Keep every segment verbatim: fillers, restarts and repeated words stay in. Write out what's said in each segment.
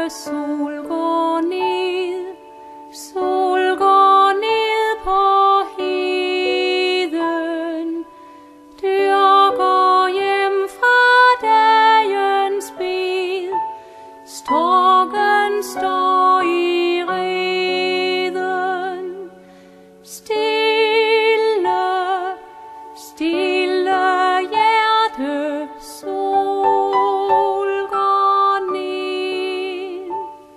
sol går ned, sol går ned på heden. Dyr går hjem fra dagens bed, storken står i reden. Stille, stille hjerte, sol går ned.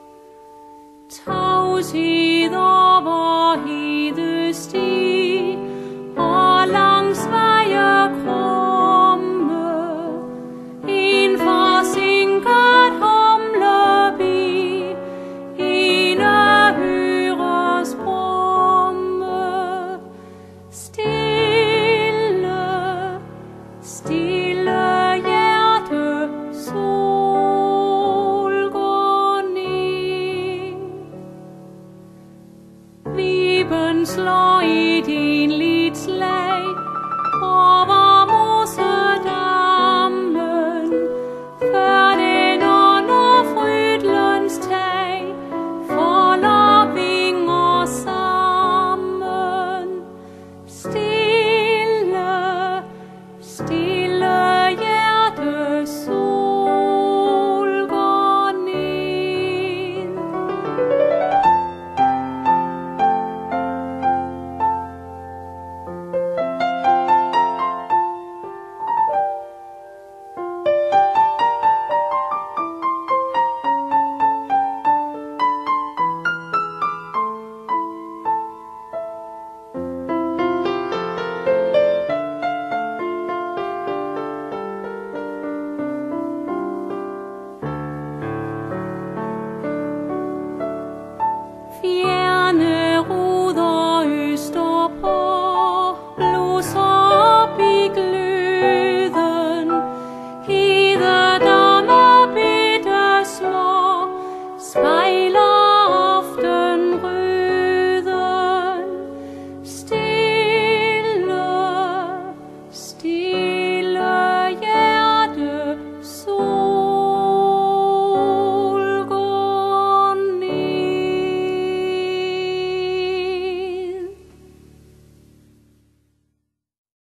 Tavshed over hedesti og langs veje krumme, en forsinket humlebi, ene hyres brumme. Stille, stille hjerte, sol går ned. Viben slår i din lidt slag over mosedammen, før den under frydlens tag folder vinger sammen. Stille, stille hjerte, sol går ned. Fjern